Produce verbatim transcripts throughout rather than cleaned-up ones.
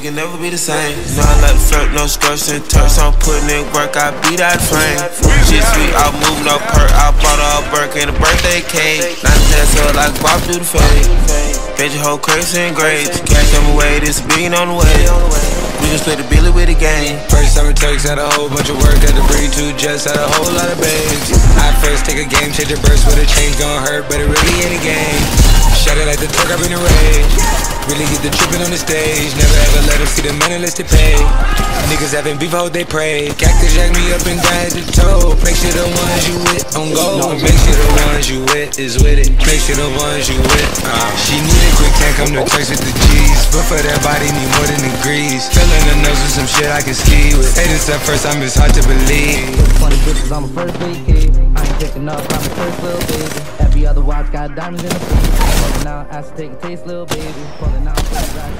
can never be the same. You know I like to flirt, no skirts and turks. I'm putting in work, I beat out the frame. Shit sweet, I move no perk. I bought her a Burke and a birthday cake. Not that so like Bob do the fade. Fed your whole crazy and grades. Cash them away, this billion on the way. We just play the Billy with the game. First time it takes, had a whole bunch of work. Had to breed two jets, had a whole lot of babes. I first take a game, change the burst with a change. Gon' hurt, but it really ain't a game. Shut it like the talk, I've been a rage. Really get the trippin' on the stage. Never ever let them see the money unless they pay. Niggas having beef, hope they pray. Cactus jack me up and down at the toe. Make sure the ones you with on go. Make sure the ones you with is with it. Make sure the ones you with uh. She need a quick tank, come to Turks with the G's. But for that body, need more than degrees. Filling the nose with some shit I can ski with. Hey, this at first time, it's hard to believe. twenty bitches on my first date kid. I ain't picking up, I'm the first little baby. Every other watch got diamonds in the face. Pulling out, I should take a taste, little baby. Pulling out, pulling out.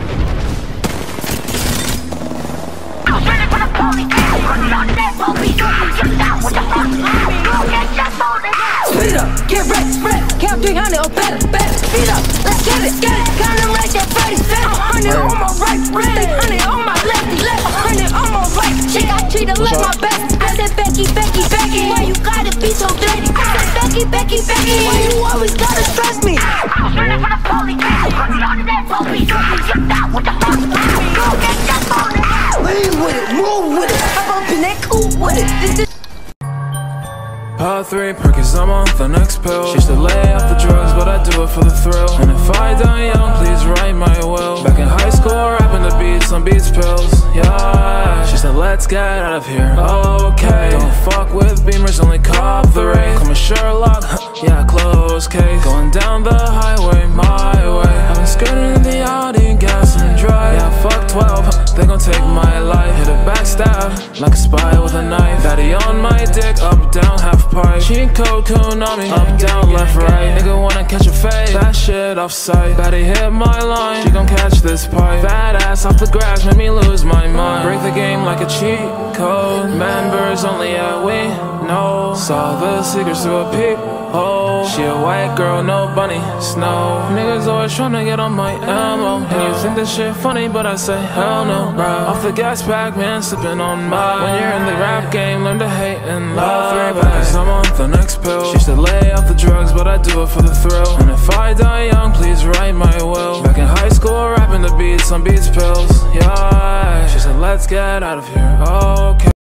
Speed up, get ready, spread, count three hundred or better, better. Speed up, let's get it, get it. Count them like that Freddy said. A hundred on my right, wrist, a hundred on my left, left, a hundred on my right. Shit, I treat her like my best. I said Becky, Becky, Becky, why you gotta be so dirty? I said Becky, Becky, Becky, why you always gotta stress me? I'm running for the police, running that police. Get down with the police, go get that police. Lean with it, move with it, I'm up in that coupe with it. This is Part three, Perkins, I'm on the next pill. She used to lay off the drugs, but I do it for the thrill. And if I die young, please write my will. Back in high school, rapping the beats on Beats pills. Yeah, she said, let's get out of here. Okay, don't fuck with Beamers, only cop the race. Call me Sherlock, yeah, close case. Going down the highway, my way. I've been skirting in the Audi, gas and dry. Yeah, fuck twelve, they gon' take my life. Hit a backstab, like a spy with a knife. Daddy on my dick, up, down, half pipe. Cheat code, Konami, up, down, left, right. Nigga wanna catch a fade, that shit off sight. Daddy hit my line, she gon' catch this pipe. Fat ass off the grass, made me lose my mind. Break the game like a cheat code. Members only at we know. Saw the secrets through a peep hole. She a white girl, no bunny, snow. Niggas always tryna get on my ammo. And you think this shit funny, but I say hell no, bruh. Off the gas pack, man, sipping on mine. When you're in the rap game, learn to hate and love it. Cause I'm on the next pill. She used to lay off the drugs, but I do it for the thrill. And if I die young, please write my will. Back in high school, rapping the beats on Beats pills. Yeah, she said, let's get out of here, okay.